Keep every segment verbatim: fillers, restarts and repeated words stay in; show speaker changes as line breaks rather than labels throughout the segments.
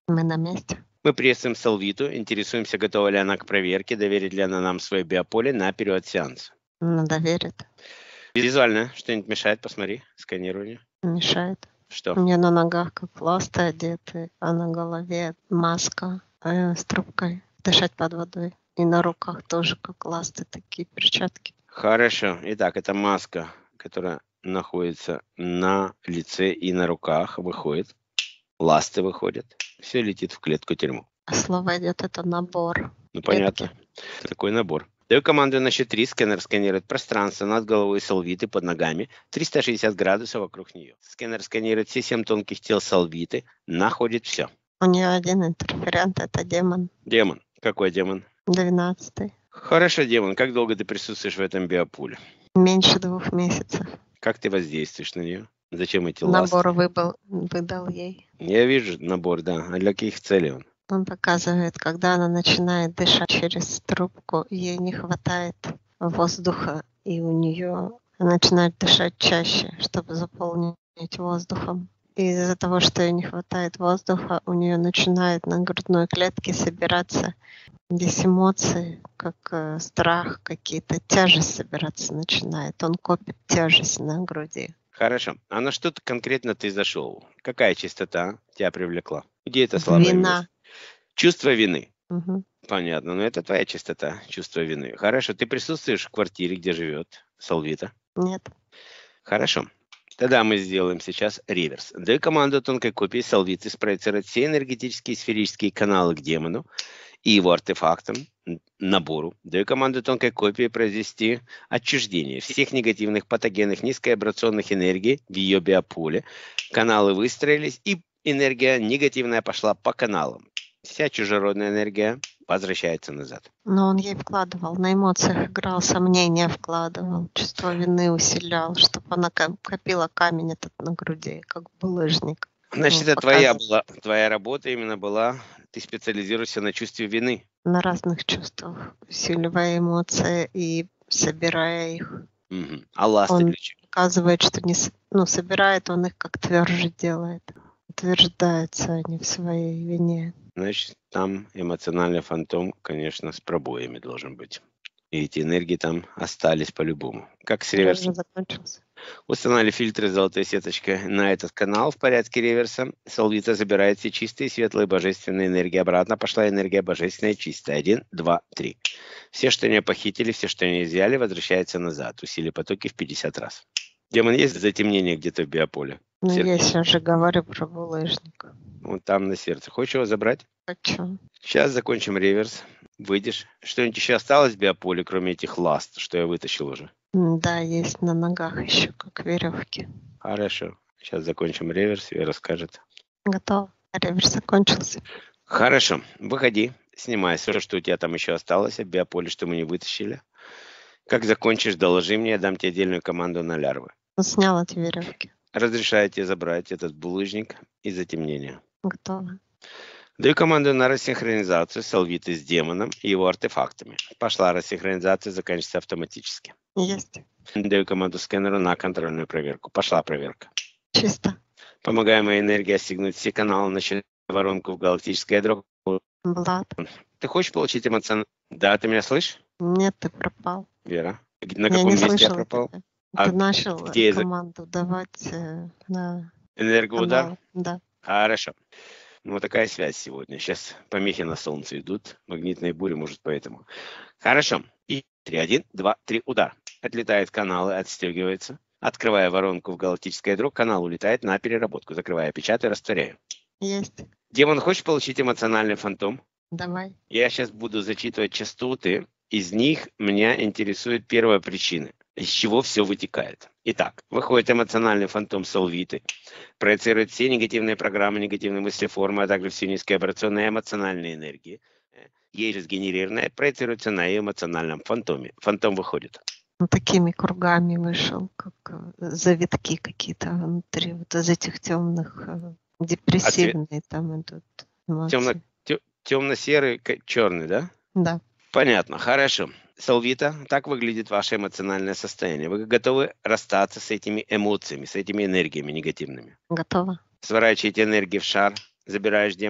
Мы на месте.
Мы приветствуем Солвиту, интересуемся, готова ли она к проверке, доверит ли она нам свое биополе на период сеанса.
Она доверит.
Визуально что-нибудь мешает, посмотри, сканирование.
Мешает.
Что?
У меня на ногах как ласты одеты, а на голове маска э, с трубкой. Дышать под водой. И на руках тоже как ласты, такие перчатки.
Хорошо. Итак, это маска, которая находится на лице и на руках, выходит. Ласты выходят. Все летит в клетку тюрьму.
А слово идет это набор.
Ну, понятно. Такой набор. Даю команду на счет три. Сканер сканирует пространство над головой Солвиты, под ногами, триста шестьдесят градусов вокруг нее. Сканер сканирует все семь тонких тел Солвиты, находит все.
У нее один интерферент, это демон.
Демон. Какой демон?
Двенадцатый.
Хорошо, демон. Как долго ты присутствуешь в этом биополе?
Меньше двух месяцев.
Как ты воздействуешь на нее? Зачем эти ласты?
Набор выбыл, выдал ей.
Я вижу набор, да. А для каких целей он?
Он показывает, когда она начинает дышать через трубку, ей не хватает воздуха, и у нее начинает дышать чаще, чтобы заполнить воздухом. И из-за того, что ей не хватает воздуха, у нее начинает на грудной клетке собираться здесь эмоции, как э, страх, какие-то, тяжесть собираться начинает. Он копит тяжесть на груди.
Хорошо. А на что конкретно ты зашел? Какая частота тебя привлекла? Где это слабое
Вина.
место? Чувство вины.
Угу.
Понятно. Но это твоя частота, чувство вины. Хорошо. Ты присутствуешь в квартире, где живет Солвита?
Нет.
Хорошо. Тогда мы сделаем сейчас реверс. Даю команду тонкой копии Солвиты спроецировать все энергетические сферические каналы к демону и его артефактам, набору. Даю команду тонкой копии произвести отчуждение всех негативных патогенных низковибрационных энергий в ее биополе. Каналы выстроились, и энергия негативная пошла по каналам. Вся чужеродная энергия возвращается назад.
Но он ей вкладывал, на эмоциях играл, сомнения вкладывал, чувство вины усилял, чтобы она копила камень этот на груди, как булыжник.
Значит,
Ну,
это твоя,
показывает.
была, твоя работа именно была, ты специализируешься на чувстве вины.
На разных чувствах, усиливая эмоции и собирая их.
Угу. А ласты
Он
для чего?
показывает, что не, с- ну, собирает, он их как тверже делает. Утверждаются они в своей вине.
Значит, там эмоциональный фантом, конечно, с пробоями должен быть. И эти энергии там остались по-любому. Как с
Или
реверсом.
уже закончился.
Установили фильтры с золотой сеточкой на этот канал в порядке реверса. Солвита забирает все чистые, светлые, божественные энергии обратно. Пошла энергия божественная чистая. Один, два, три. Все, что не похитили, все, что не изъяли, возвращается назад. Усили потоки в пятьдесят раз. Демон, есть затемнение где-то в биополе?
Ну,
Сергей.
я сейчас же говорю про булыжник.
Вот там на сердце. Хочешь его забрать?
Хочу.
Сейчас закончим реверс. Выйдешь. Что-нибудь еще осталось в биополе, кроме этих ласт, что я вытащил уже?
М, Да, есть на ногах еще, как веревки.
Хорошо. Сейчас закончим реверс, и расскажет.
Готово. Реверс закончился.
Хорошо. Выходи. Снимай все, что у тебя там еще осталось, в биополе, что мы не вытащили. Как закончишь, доложи мне, я дам тебе отдельную команду на лярвы.
Он снял эти веревки.
Разрешаю тебе забрать этот булыжник и затемнение.
Готово.
Даю команду на рассинхронизацию Солвиты с демоном и его артефактами. Пошла рассинхронизация, заканчивается автоматически.
Есть.
Даю команду сканеру на контрольную проверку. Пошла проверка.
Чисто.
Помогай моей энергии отстегнуть все каналы, начать воронку в галактическое ядро.
Влад.
Ты хочешь получить эмоциональный... Да, ты меня слышишь,
Нет, ты пропал.
Вера? На
Я
каком
не
месте я
слышала
пропал?
тебя.
А
Ты начал
где я за-
команду давать э, на
Энергоудар?
канал. Да.
Хорошо. Ну, вот такая связь сегодня. Сейчас помехи на солнце идут. Магнитные бури, может, поэтому. Хорошо. И три, один, два, три, удар. Отлетают каналы, отстегивается. Открывая воронку в галактическое ядро, канал улетает на переработку. Закрывая, печатаю, растворяю.
Есть.
Демон, хочешь получить эмоциональный фантом?
Давай.
Я сейчас буду зачитывать частоты. Из них меня интересует первая причина, из чего все вытекает. Итак, выходит эмоциональный фантом Солвиты, проецирует все негативные программы, негативные мыслеформы, а также все низковибрационные эмоциональные энергии. Ей же сгенерированная проецируется на ее эмоциональном фантоме. Фантом выходит.
Ну, такими кругами вышел, как э, завитки какие-то внутри вот из этих темных, э, депрессивные там идут эмоции.
Темно, те- темно-серый, к- черный, да?
Да.
Понятно, хорошо. Солвита, так выглядит ваше эмоциональное состояние. Вы готовы расстаться с этими эмоциями, с этими энергиями негативными?
Готово.
Сворачиваете энергии в шар, забираешь демон.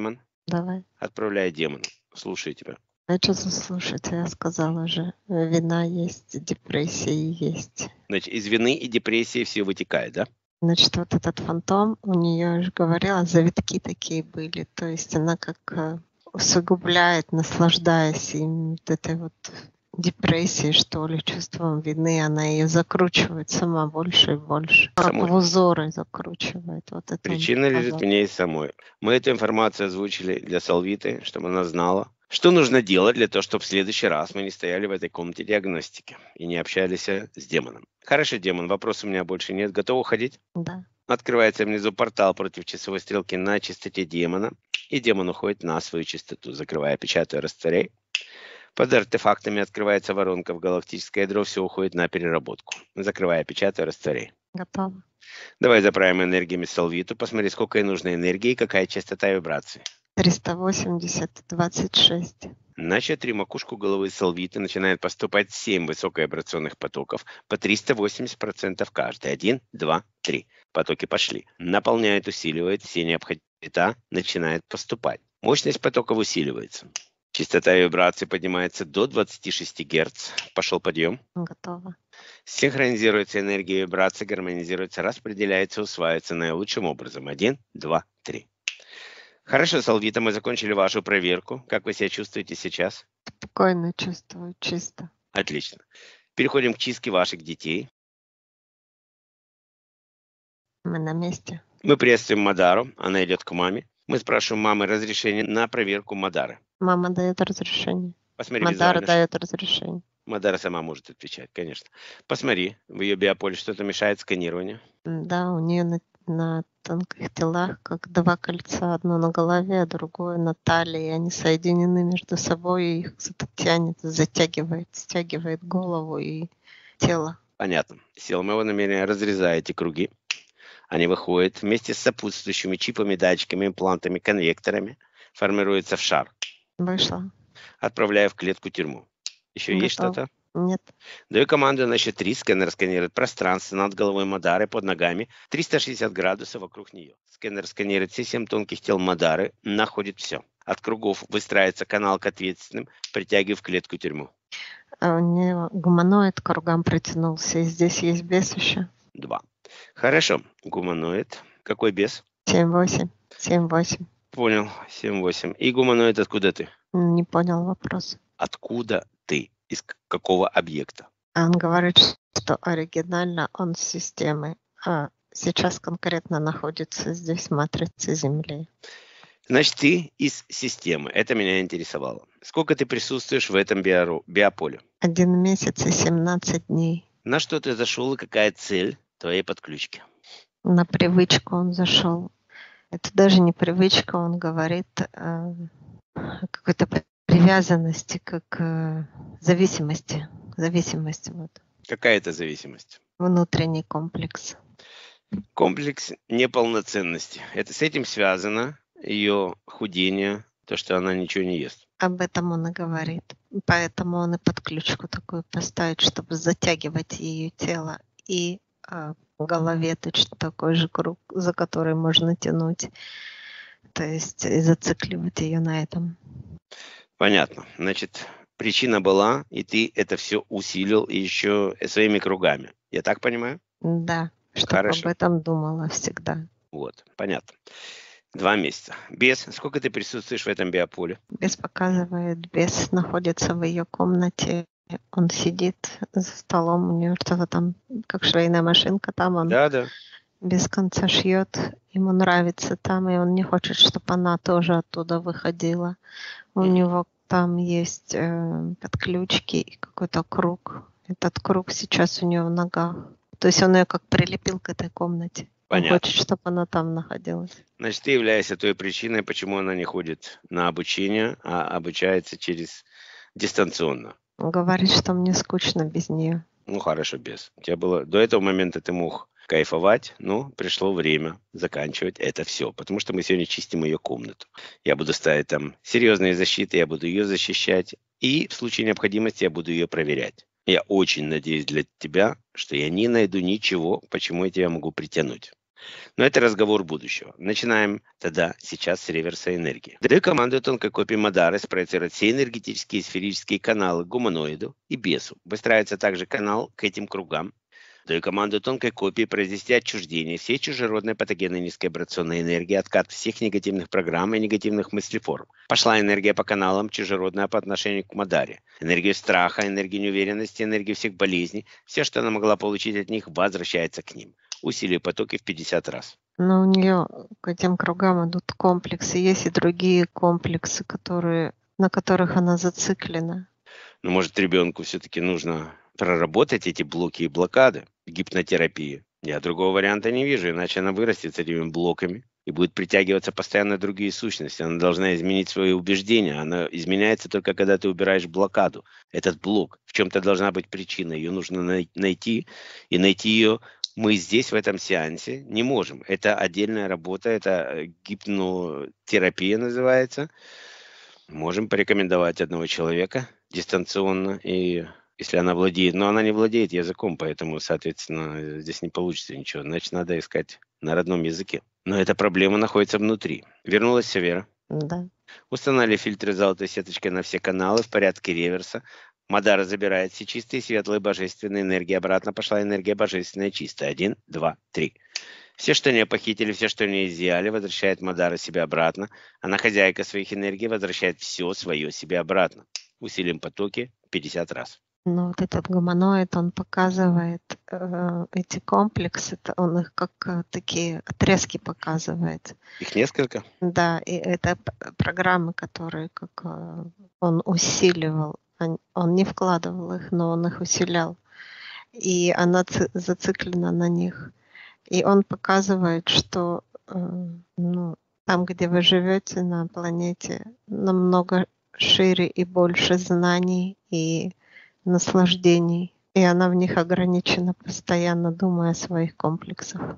Давай.
Отправляй демону. Слушаю тебя.
А что заслушать? Я сказала же, вина есть, депрессия есть.
Значит, из вины и депрессии все вытекает, да?
Значит, вот этот фантом, у нее, я же говорила, завитки такие были. То есть она как э, усугубляет, наслаждаясь им вот этой вот депрессией, что ли, чувством вины. Она ее закручивает сама больше и больше. Как
Самой.
в узоры закручивает. Вот это он
Причина лежит
показал.
в ней самой. Мы эту информацию озвучили для Солвиты, чтобы она знала, что нужно делать для того, чтобы в следующий раз мы не стояли в этой комнате диагностики и не общались с демоном. Хорошо, демон, вопросов у меня больше нет. Готов уходить?
Да.
Открывается внизу портал против часовой стрелки на частоте демона, и демон уходит на свою частоту, закрывая, печатая, растворяй. Под артефактами открывается воронка в галактическое ядро, все уходит на переработку. Закрывая, печатая, растворяй.
Готово.
Давай заправим энергиями Солвиту, посмотри, сколько ей нужно энергии и какая частота вибрации.
триста восемьдесят, двадцать шесть.
На четыре макушку головы Солвиты начинает поступать семь высоковибрационных потоков по триста восемьдесят процентов каждый. Один, два, три. Потоки пошли. Наполняет, усиливает, все необходимые цвета начинает поступать. Мощность потоков усиливается. Частота вибрации поднимается до двадцати шести герц. Пошел подъем.
Готово.
Синхронизируется энергия вибрации, гармонизируется, распределяется, усваивается наилучшим образом. Один, два, три. Хорошо, Солвита, мы закончили вашу проверку. Как вы себя чувствуете сейчас?
Спокойно чувствую, чисто.
Отлично. Переходим к чистке ваших детей.
Мы на месте.
Мы приветствуем Мадару. Она идет к маме. Мы спрашиваем мамы разрешение на проверку Мадары.
Мама дает разрешение.
Посмотри
Мадара
визуально.
дает разрешение.
Мадара сама может отвечать, конечно. Посмотри, в ее биополе что-то мешает сканированию.
Да, у нее на, на тонких телах как два кольца. Одно на голове, а другое на талии. Они соединены между собой, и их тянет, затягивает, стягивает голову и тело.
Понятно. Сила моего намерения разрезает эти круги. Они выходят вместе с сопутствующими чипами, датчиками, имплантами, конвекторами. Формируется в шар.
Вышла.
Отправляю в клетку-тюрьму. Еще есть
Готово.
что-то?
Нет.
Даю команду на счет три. Сканер сканирует пространство над головой Мадары, под ногами, триста шестьдесят градусов вокруг нее. Сканер сканирует все семь тонких тел Мадары, находит все. От кругов выстраивается канал к ответственным, притягивая в клетку-тюрьму.
А у нее гуманоид к кругам притянулся. И здесь есть бес еще.
Два. Хорошо. Гуманоид. Какой бес?
семь-восемь. семь-восемь.
Понял. семь-восемь. И гуманоид, откуда ты?
Не понял вопрос.
Откуда ты? Из какого объекта?
Он говорит, что оригинально он с системы, а сейчас конкретно находится здесь в матрице Земли.
Значит, ты из системы. Это меня интересовало. Сколько ты присутствуешь в этом био- биополе?
Один месяц и семнадцать дней.
На что ты зашел и какая цель твоей подключки?
На привычку он зашел. Это даже не привычка, он говорит о какой-то привязанности, как э, зависимости. Зависимость, вот.
Какая это зависимость?
Внутренний комплекс.
Комплекс неполноценности. Это с этим связано ее худение, то, что она ничего не ест.
Об этом он и говорит. Поэтому он и подключку такую поставит, чтобы затягивать ее тело. И э, в голове точно такой же круг, за который можно тянуть. То есть и зацикливать ее на этом.
Понятно. Значит, причина была, и ты это все усилил еще своими кругами. Я так понимаю?
Да, чтобы
Хорошо.
об этом думала всегда.
Вот, понятно. Два месяца. Бес, сколько ты присутствуешь в этом биополе?
Бес показывает, бес находится в ее комнате. Он сидит за столом, у него что-то там, как швейная машинка, там он
Да, да.
без конца шьет. Ему нравится там, и он не хочет, чтобы она тоже оттуда выходила. У
Мгм.
него там есть э, подключки и какой-то круг. Этот круг сейчас у него в ногах. То есть он ее как прилепил к этой комнате. Он
Понятно.
хочет, чтобы она там находилась.
Значит, ты являешься той причиной, почему она не ходит на обучение, а обучается через дистанционно.
Он говорит, что мне скучно без нее.
Ну, хорошо, без. У тебя было... До этого момента ты мог кайфовать, но пришло время заканчивать это все, потому что мы сегодня чистим ее комнату. Я буду ставить там серьезные защиты, я буду ее защищать, и в случае необходимости я буду ее проверять. Я очень надеюсь для тебя, что я не найду ничего, почему я тебя могу притянуть. Но это разговор будущего. Начинаем тогда сейчас с реверса энергии. Даю команду тонкой копии Мадары спроецировать все энергетические и сферические каналы к гуманоиду и бесу. Выстраивается также канал к этим кругам. Даю команду тонкой копии произвести отчуждение всей чужеродной патогенной низковибрационной энергии, откат всех негативных программ и негативных мыслеформ. Пошла энергия по каналам чужеродная по отношению к Мадаре. Энергию страха, энергию неуверенности, энергию всех болезней. Все, что она могла получить от них, возвращается к ним. Усилие потоки в пятьдесят раз.
Но у нее к этим кругам идут комплексы. Есть и другие комплексы, которые, на которых она зациклена.
Но может ребенку все-таки нужно проработать эти блоки и блокады в гипнотерапии. Я другого варианта не вижу, иначе она вырастет с этими блоками и будет притягиваться постоянно другие сущности. Она должна изменить свои убеждения. Она изменяется только когда ты убираешь блокаду. Этот блок. В чем-то должна быть причина. Ее нужно най- найти. И найти ее мы здесь, в этом сеансе, не можем. Это отдельная работа. Это гипнотерапия называется. Можем порекомендовать одного человека дистанционно, и если она владеет, но она не владеет языком, поэтому, соответственно, здесь не получится ничего. Значит, надо искать на родном языке. Но эта проблема находится внутри. Вернулась все, Вера.
Да.
Установили фильтры золотой сеточкой на все каналы в порядке реверса. Мадара забирает все чистые, светлые, божественные энергии. Обратно пошла энергия божественная чистая. Один, два, три. Все, что не похитили, все, что не изъяли, возвращает Мадара себе обратно. Она хозяйка своих энергий, возвращает все свое себе обратно. Усилим потоки пятьдесят раз.
Но вот этот гуманоид, он показывает э, эти комплексы, т- он их как э, такие отрезки показывает.
Их несколько?
Да, и это п- программы, которые как э, он усиливал. Он, он не вкладывал их, но он их усилял. И она ци- зациклена на них. И он показывает, что э, ну, там, где вы живете на планете, намного шире и больше знаний и наслаждений. И она в них ограничена, постоянно думая о своих комплексах.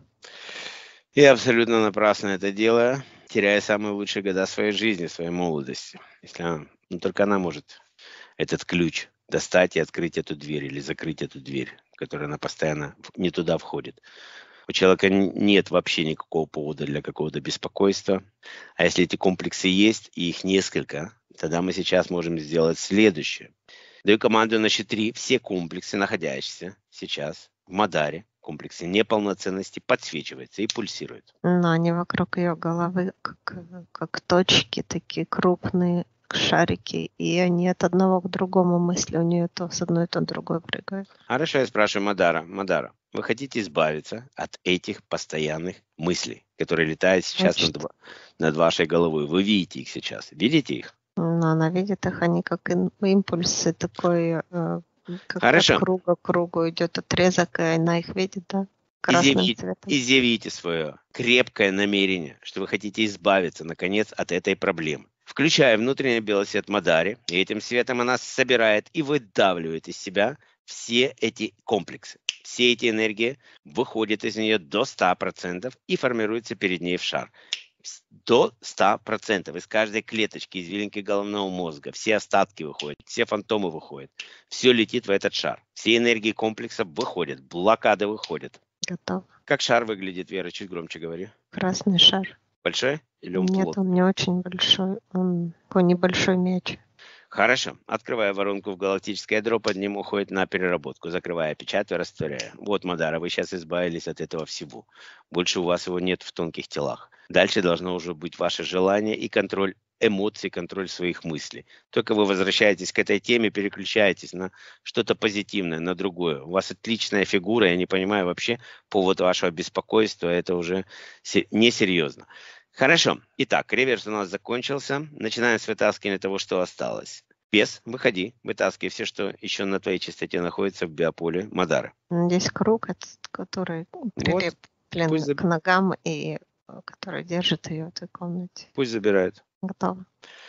Я абсолютно напрасно это делаю, теряя самые лучшие года своей жизни, своей молодости. Если она, ну, только она может этот ключ достать и открыть эту дверь или закрыть эту дверь, в которую она постоянно в- не туда входит. У человека н- нет вообще никакого повода для какого-то беспокойства. А если эти комплексы есть, и их несколько, тогда мы сейчас можем сделать следующее. Даю команду на счет три. Все комплексы, находящиеся сейчас в Мадаре, комплексы неполноценности, подсвечиваются и пульсируют.
Но они вокруг ее головы, как, как точки, такие крупные шарики, и они от одного к другому мысли у нее то с одной, то с другой прыгают.
Хорошо, я спрашиваю Мадара. Мадара, вы хотите избавиться от этих постоянных мыслей, которые летают сейчас над,
Значит,
ва- над вашей головой? Вы видите их сейчас? Видите их?
но она видит их, они как ин- импульсы, такой, э, как от
Хорошо.
круга к кругу идет отрезок, и она их видит, да, красным
Изъявите,
цветом.
изъявите свое крепкое намерение, что вы хотите избавиться, наконец, от этой проблемы. Включая внутренний белый свет Мадари, и этим светом она собирает и выдавливает из себя все эти комплексы. Все эти энергии выходят из нее до ста процентов и формируются перед ней в шар. С- До ста процентов из каждой клеточки, из виленки головного мозга, все остатки выходят, все фантомы выходят. Все летит в этот шар. Все энергии комплекса выходят, блокады выходят.
Готов.
Как шар выглядит, Вера? Чуть громче говори.
Красный шар.
Большой или он
Нет,
плотный?
он не очень большой, он по небольшой мяч.
Хорошо. Открывая воронку в галактическое ядро, под ним уходит на переработку. Закрывая, печатаю, растворяю. Вот, Мадара, вы сейчас избавились от этого всего. Больше у вас его нет в тонких телах. Дальше должно уже быть ваше желание и контроль эмоций, контроль своих мыслей. Только вы возвращаетесь к этой теме, переключаетесь на что-то позитивное, на другое. У вас отличная фигура, я не понимаю вообще повод вашего беспокойства, это уже се- несерьезно. Хорошо. Итак, реверс у нас закончился. Начинаем с вытаскивания того, что осталось. Бес, выходи, вытаскивай все, что еще на твоей частоте находится в биополе Мадары.
Здесь круг, этот, который
Вот,
прилеплен
пусть, заб-
к ногам и э, который держит ее в этой комнате.
пусть забирают.
Готово.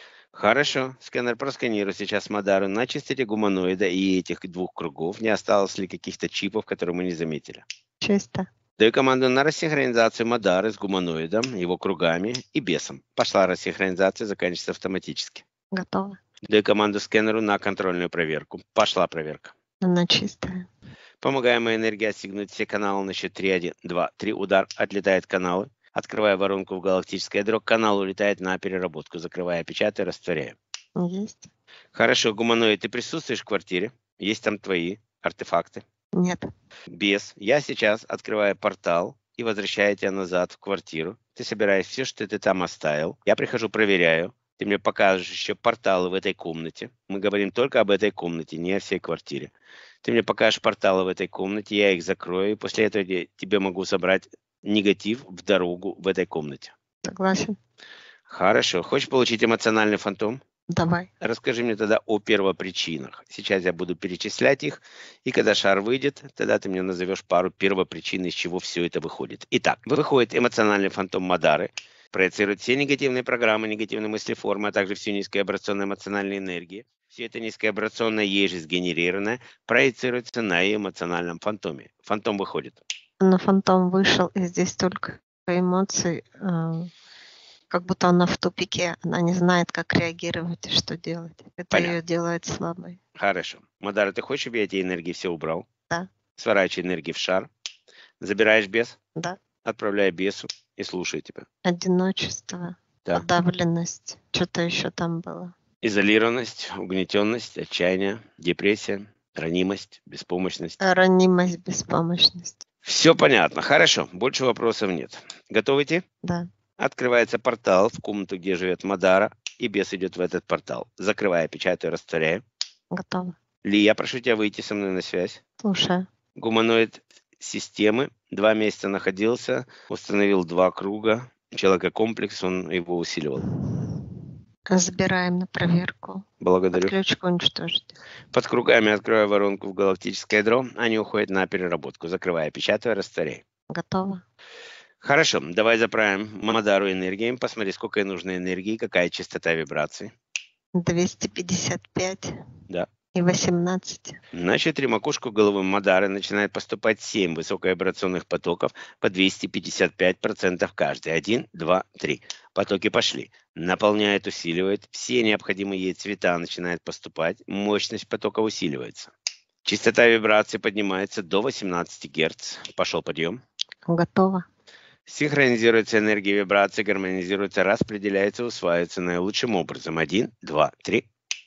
Хорошо. Сканер просканирует сейчас Мадару на частоте гуманоида и этих двух кругов. Не осталось ли каких-то чипов, которые мы не заметили?
Чисто.
Даю команду на рассинхронизацию Мадары с гуманоидом, его кругами и бесом. Пошла рассинхронизация, заканчивается автоматически.
Готово.
Даю команду сканеру на контрольную проверку. Пошла проверка.
Она чистая.
Помогаемая энергия отстегнуть все каналы на счет три, один, два, три. Удар. Отлетают каналы. Открывая воронку в галактическое ядро, канал улетает на переработку. Закрывая, печатая, растворяя.
Есть.
Хорошо, гуманоид, ты присутствуешь в квартире? Есть там твои артефакты?
Нет.
Бес. Я сейчас открываю портал и возвращаю тебя назад в квартиру. Ты собираешь все, что ты там оставил. Я прихожу, проверяю. Ты мне покажешь еще порталы в этой комнате. Мы говорим только об этой комнате, не о всей квартире. Ты мне покажешь порталы в этой комнате, я их закрою. И после этого я тебе могу собрать негатив в дорогу в этой комнате.
Согласен.
Хорошо. Хочешь получить эмоциональный фантом?
Давай.
Расскажи мне тогда о первопричинах. Сейчас я буду перечислять их, и когда шар выйдет, тогда ты мне назовешь пару первопричин, из чего все это выходит. Итак, выходит эмоциональный фантом Мадары, проецирует все негативные программы, негативные мыслеформы, а также всю низкообрационную эмоциональную энергию. Все это низкообрационное, ей же сгенерированное, проецируется на эмоциональном фантоме. Фантом выходит.
Но фантом вышел, и здесь только эмоции, как будто она в тупике, она не знает, как реагировать и что делать. Это
Понятно.
Ее делает слабой.
Хорошо. Мадара, ты хочешь, чтобы я эти энергии все убрал?
Да.
Сворачивай энергии в шар. Забираешь бес?
Да.
Отправляй бесу и слушай тебя.
Одиночество,
Да.
подавленность, что-то еще там было.
Изолированность, угнетенность, отчаяние, депрессия, ранимость, беспомощность.
Ранимость, беспомощность.
Все понятно. Хорошо. Больше вопросов нет. Готовы идти?
Да.
Открывается портал в комнату, где живет Мадара, и бес идет в этот портал. Закрывая, печатаю, растворяю.
Готово.
Ли, я прошу тебя выйти со мной на связь.
Слушаю.
Гуманоид системы. Два месяца находился, установил два круга. Человекокомплекс, он его усиливал.
Забираем на проверку.
Благодарю.
Ключку уничтожить.
Под кругами открываю воронку в галактическое ядро. Они уходят на переработку. Закрывая, печатаю, растворяю.
Готово.
Хорошо, давай заправим Мадару энергией. Посмотри, сколько ей нужно энергии, какая частота вибраций.
двести пятьдесят пять.
Да.
И восемнадцать.
На четыре макушку головы Мадары начинает поступать семь высоковибрационных потоков по двести пятьдесят пять процентов каждый. Один, два, три. Потоки пошли. Наполняет, усиливает. Все необходимые ей цвета начинают поступать. Мощность потока усиливается. Частота вибрации поднимается до восемнадцати герц. Пошел подъем.
Готово.
Синхронизируется энергия вибрации, гармонизируется, распределяется, усваивается наилучшим образом. Один, два, три.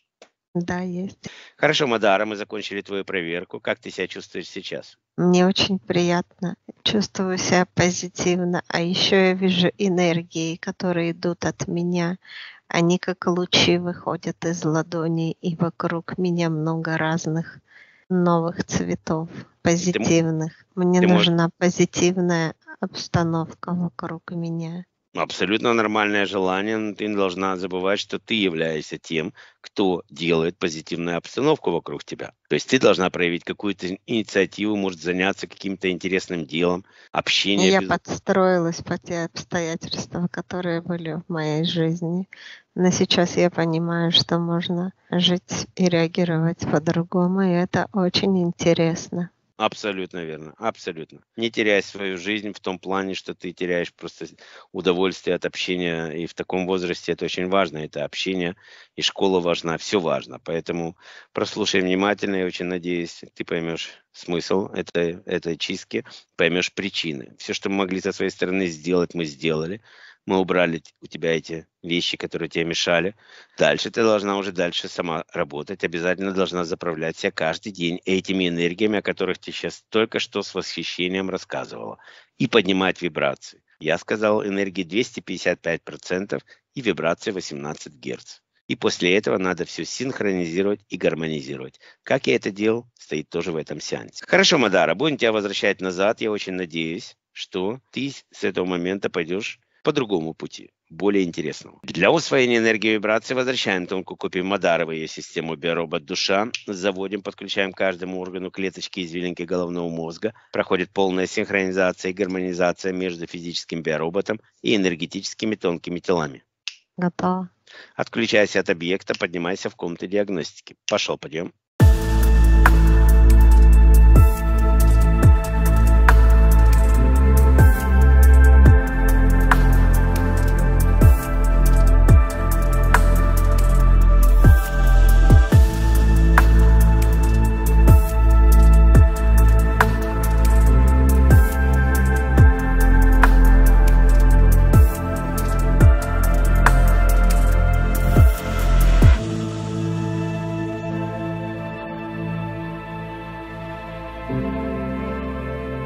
Да, есть.
Хорошо, Мадара, мы закончили твою проверку. Как ты себя чувствуешь сейчас?
Мне очень приятно. Чувствую себя позитивно. А еще я вижу энергии, которые идут от меня. Они как лучи выходят из ладоней, и вокруг меня много разных новых цветов, позитивных. Мне
ты
нужна можешь... позитивная обстановка вокруг меня.
Абсолютно нормальное желание, но ты не должна забывать, что ты являешься тем, кто делает позитивную обстановку вокруг тебя. То есть ты должна проявить какую-то инициативу, может заняться каким-то интересным делом, общение.
Я
без...
подстроилась под те обстоятельства, которые были в моей жизни. Но сейчас я понимаю, что можно жить и реагировать по-другому, и это очень интересно.
Абсолютно верно, абсолютно. Не теряй свою жизнь в том плане, что ты теряешь просто удовольствие от общения, и в таком возрасте это очень важно, это общение, и школа важна, все важно. Поэтому прослушай внимательно, я очень надеюсь, ты поймешь смысл этой, этой чистки, поймешь причины. Все, что мы могли со своей стороны сделать, мы сделали. Мы убрали у тебя эти вещи, которые тебе мешали. Дальше ты должна уже дальше сама работать. Обязательно должна заправлять себя каждый день этими энергиями, о которых ты сейчас только что с восхищением рассказывала. И поднимать вибрации. Я сказал, энергии двести пятьдесят пять процентов и вибрации восемнадцать герц. И после этого надо все синхронизировать и гармонизировать. Как я это делал, стоит тоже в этом сеансе. Хорошо, Мадара, будем тебя возвращать назад. Я очень надеюсь, что ты с этого момента пойдешь по другому пути, более интересному. Для усвоения энергии вибрации возвращаем тонкую копию Мадары в ее систему биоробот душа, заводим, подключаем к каждому органу клеточки извилинки головного мозга, проходит полная синхронизация и гармонизация между физическим биороботом и энергетическими тонкими телами.
Готово.
Отключайся от объекта, поднимайся в комнату диагностики. Пошел, подъем.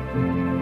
Thank you.